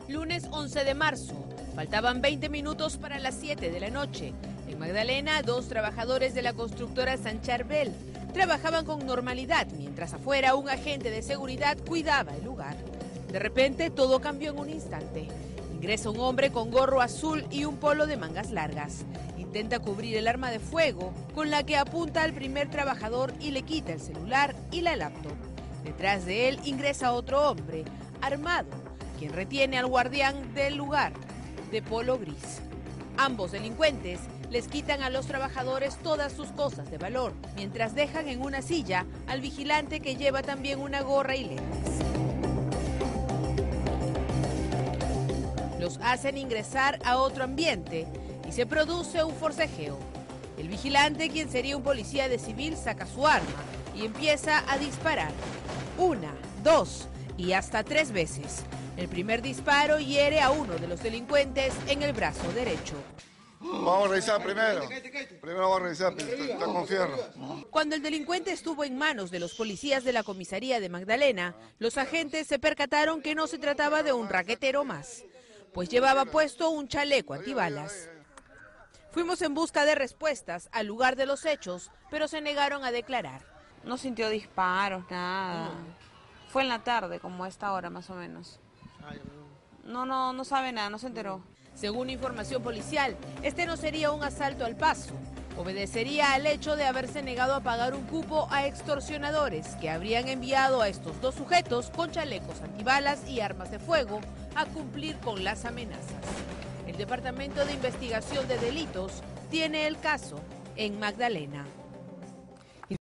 Lunes 11 de marzo. Faltaban 20 minutos para las 7 de la noche. En Magdalena, 2 trabajadores de la constructora Sancharbel trabajaban con normalidad, mientras afuera un agente de seguridad cuidaba el lugar. De repente, todo cambió en un instante. Ingresa un hombre con gorro azul y un polo de mangas largas. Intenta cubrir el arma de fuego con la que apunta al primer trabajador y le quita el celular y la laptop. Detrás de él ingresa otro hombre, armado, quien retiene al guardián del lugar, de polo gris. Ambos delincuentes les quitan a los trabajadores todas sus cosas de valor, mientras dejan en una silla al vigilante que lleva también una gorra y lentes. Los hacen ingresar a otro ambiente y se produce un forcejeo. El vigilante, quien sería un policía de civil, saca su arma y empieza a disparar. 1, 2 y hasta 3 veces. El primer disparo hiere a uno de los delincuentes en el brazo derecho. Vamos a revisar primero. Primero vamos a revisar, está con fierro. Cuando el delincuente estuvo en manos de los policías de la comisaría de Magdalena, los agentes se percataron que no se trataba de un raquetero más, pues llevaba puesto un chaleco antibalas. Fuimos en busca de respuestas al lugar de los hechos, pero se negaron a declarar. No sintió disparos, nada. Fue en la tarde, como a esta hora más o menos. No sabe nada, no se enteró. Según información policial, este no sería un asalto al paso. Obedecería al hecho de haberse negado a pagar un cupo a extorsionadores que habrían enviado a estos 2 sujetos con chalecos antibalas y armas de fuego a cumplir con las amenazas. El Departamento de Investigación de Delitos tiene el caso en Magdalena.